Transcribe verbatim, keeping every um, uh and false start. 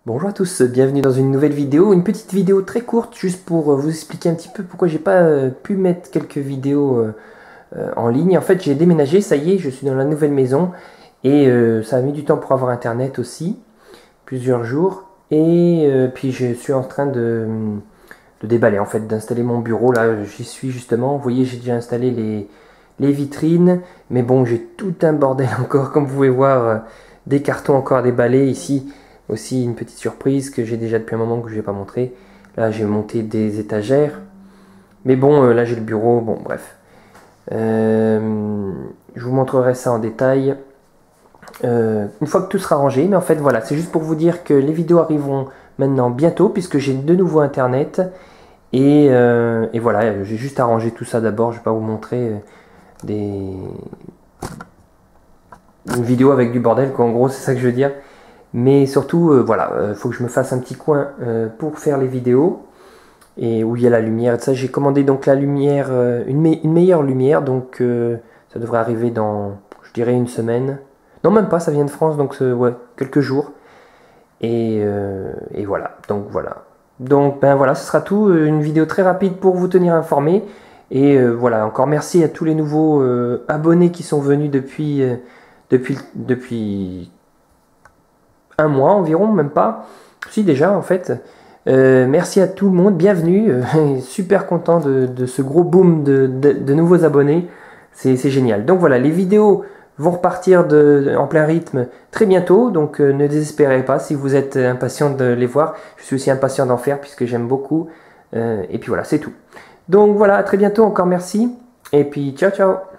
Bonjour à tous, bienvenue dans une nouvelle vidéo, une petite vidéo très courte juste pour vous expliquer un petit peu pourquoi j'ai pas euh, pu mettre quelques vidéos euh, euh, en ligne. En fait, j'ai déménagé, ça y est, je suis dans la nouvelle maison et euh, ça a mis du temps pour avoir internet aussi, plusieurs jours. Et euh, puis je suis en train de, de déballer en fait, d'installer mon bureau. Là, j'y suis justement. Vous voyez, j'ai déjà installé les, les vitrines, mais bon, j'ai tout un bordel encore, comme vous pouvez voir, euh, des cartons encore à déballer ici. Aussi une petite surprise que j'ai déjà depuis un moment que je ne vais pas montrer. Là j'ai monté des étagères. Mais bon, euh, là j'ai le bureau. Bon, bref. Euh, je vous montrerai ça en détail. Euh, une fois que tout sera rangé. Mais en fait voilà, c'est juste pour vous dire que les vidéos arriveront maintenant bientôt. Puisque j'ai de nouveau internet. Et, euh, et voilà, j'ai juste arrangé tout ça d'abord. Je ne vais pas vous montrer des... une vidéo avec du bordel, quoi. En gros c'est ça que je veux dire. Mais surtout, euh, voilà, il euh, faut que je me fasse un petit coin euh, pour faire les vidéos et où il y a la lumière. Et ça, j'ai commandé donc la lumière, euh, une, me une meilleure lumière, donc euh, ça devrait arriver dans, je dirais, une semaine. Non, même pas, ça vient de France, donc ouais, quelques jours. Et, euh, et voilà, donc voilà. Donc ben voilà, ce sera tout. Une vidéo très rapide pour vous tenir informé. Et euh, voilà, encore merci à tous les nouveaux euh, abonnés qui sont venus depuis, euh, depuis, depuis un mois environ, même pas. Si déjà en fait. Euh, merci à tout le monde, bienvenue. Euh, super content de, de ce gros boom de, de, de nouveaux abonnés. C'est génial. Donc voilà, les vidéos vont repartir de, de, en plein rythme très bientôt. Donc euh, ne désespérez pas si vous êtes impatient de les voir. Je suis aussi impatient d'en faire puisque j'aime beaucoup. Euh, et puis voilà, c'est tout. Donc voilà, à très bientôt, encore merci. Et puis ciao ciao.